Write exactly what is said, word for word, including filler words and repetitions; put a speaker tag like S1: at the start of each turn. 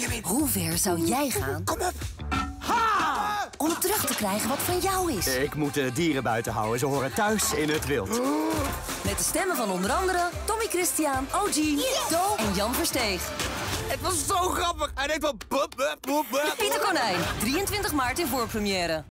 S1: Hoe ver zou jij gaan?
S2: Kom op.
S1: Ha! Om terug te krijgen wat van jou is.
S3: Ik moet de dieren buiten houden. Ze horen thuis in het wild.
S1: Met de stemmen van onder andere Tommy Christian, O G, Do en Jan Versteeg.
S3: Het was zo grappig. Hij deed wel... bup, bup, bup, bup.
S1: Pieter Konijn, drieëntwintig maart in voorpremière.